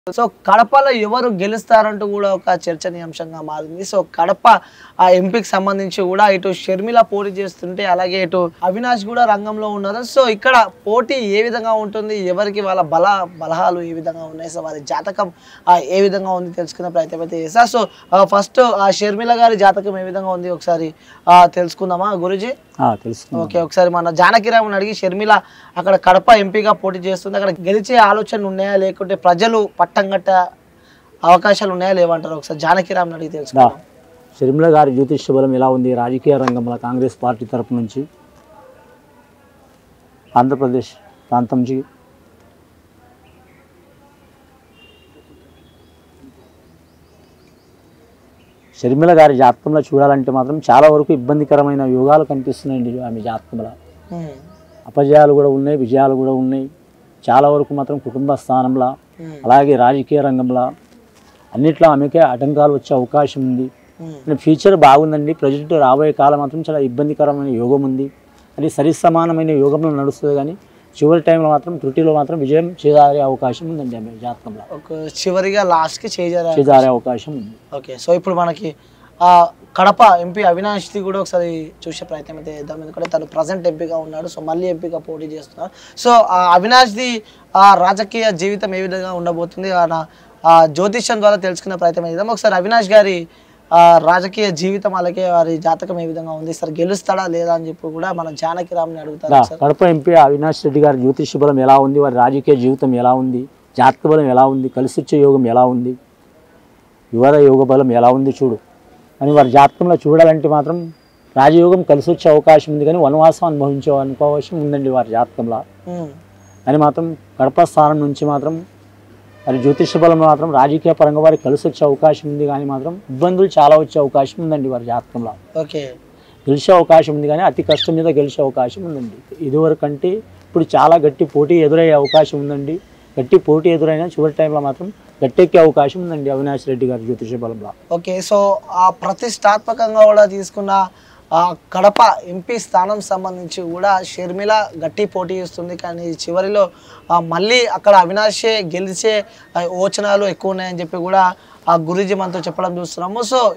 So కడపలో ఎవరు గెలుస్తారంటూ కూడా ఒక చర్చనీయాంశంగా మారింది. సో కడప ఆ ఎంపీకి సంబంధించి కూడా ఇటు షర్మిల పోటీ చేస్తుంటే అలాగే ఇటు అవినాష్ కూడా రంగంలో ఉన్నారు. సో ఇక్కడ పోటీ ఏ విధంగా ఉంటుంది, ఎవరికి వాళ్ళ బలహాలు ఏ విధంగా ఉన్నాయి, సో వారి జాతకం ఏ విధంగా ఉంది తెలుసుకునే ప్రయత్నం అయితే చేస్తా. సో ఫస్ట్ ఆ షర్మిల గారి జాతకం ఏ విధంగా ఉంది ఒకసారి తెలుసుకుందామా గురుజీ? ఓకే, ఒకసారి మన జానకిరామ్ని అడిగి షర్మిల అక్కడ కడప ఎంపీగా పోటీ చేస్తుంది, అక్కడ గెలిచే ఆలోచనలు ఉన్నాయా లేకుంటే ప్రజలు పట్టం గట్ట అవకాశాలు ఉన్నాయా లేవంటారు? ఒకసారి జానకిరామ్ని అడిగి తెలుసుకుందాం. షర్మిల గారి జ్యోతిష్య బలం ఎలా ఉంది రాజకీయ రంగంలో కాంగ్రెస్ పార్టీ తరపు నుంచి ఆంధ్రప్రదేశ్ ప్రాంతం నుంచి షర్మిల గారి జాతకంలో చూడాలంటే మాత్రం చాలా వరకు ఇబ్బందికరమైన యోగాలు కనిపిస్తున్నాయండి. ఆమె జాతకంలో అపజయాలు కూడా ఉన్నాయి, విజయాలు కూడా ఉన్నాయి. చాలా వరకు మాత్రం కుటుంబ స్థానంలో అలాగే రాజకీయ రంగంలో అన్నిట్లో ఆమెకే ఆటంకాలు వచ్చే అవకాశం ఉంది. ఫ్యూచర్ బాగుందండి. ప్రజెంట్ రాబోయే కాలం మాత్రం చాలా ఇబ్బందికరమైన యోగం ఉంది. అది సరిసమానమైన యోగంలో నడుస్తుంది, కానీ చివరి టైంలో మాత్రం త్రుటిలో మాత్రం విజయం చేజారే అవకాశం ఉందండి ఆమె జాతకంలో. చివరిగా లాస్ట్కి చేజారే అవకాశం ఉంది. ఓకే, సో ఇప్పుడు మనకి కడప ఎంపీ అవినాష్ది కూడా ఒకసారి చూసే ప్రయత్నం అయితే చేద్దాం. ఎందుకంటే తను ప్రజెంట్ ఎంపీగా ఉన్నాడు, సో మళ్ళీ ఎంపీగా పోటీ చేస్తున్నారు. సో అవినాష్ది రాజకీయ జీవితం ఏ విధంగా ఉండబోతుంది జ్యోతిష్యం ద్వారా తెలుసుకునే ప్రయత్నం చేద్దాం. ఒకసారి అవినాష్ గారి రాజకీయ జీవితం అలాగే వారి జాతకం ఏ విధంగా ఉంది, సార్ గెలుస్తాడా లేదా అని చెప్పి కూడా మన జానకిరామ్ని అడుగుతారు. కడప ఎంపీ అవినాష్ రెడ్డి గారి జ్యోతిష్య బలం ఎలా ఉంది, వారి రాజకీయ జీవితం ఎలా ఉంది, జాతక బలం ఎలా ఉంది, కలిసిచ్చే యోగం ఎలా ఉంది, యువత యోగ బలం ఎలా ఉంది చూడు అని వారి జాతకంలో చూడాలంటే మాత్రం రాజయోగం కలిసి వచ్చే అవకాశం ఉంది, కానీ వనవాసం అనుభవించే అవకాశం ఉందండి వారి జాతకంలో. అని మాత్రం కడప స్థానం నుంచి మాత్రం వారి జ్యోతిష బలం మాత్రం రాజకీయ పరంగా వారికి కలిసి వచ్చే అవకాశం ఉంది, కానీ మాత్రం ఇబ్బందులు చాలా వచ్చే అవకాశం ఉందండి వారి జాతకంలో. ఓకే, గెలిచే అవకాశం ఉంది, కానీ అతి కష్టం మీద గెలిచే అవకాశం ఉందండి. ఇదివరకంటే ఇప్పుడు చాలా గట్టి పోటీ ఎదురయ్యే అవకాశం ఉందండి. గట్టి పోటీ ఎదురైనా చివరి టైంలో మాత్రం గట్టెక్కే అవకాశం ఉందండి అవినాష్ రెడ్డి గారి జ్యోతిష బలంలో. ఓకే, సో ప్రతిష్టాత్మకంగా కూడా తీసుకున్న కడప ఎంపీ స్థానం సంబంధించి కూడా షర్మిల గట్టి పోటీ ఇస్తుంది, కానీ చివరిలో మళ్ళీ అక్కడ అవినాషే గెలిచే యోచనలు ఎక్కువ ఉన్నాయని చెప్పి కూడా గురూజీ మనతో చెప్పడం చూస్తున్నాము. సో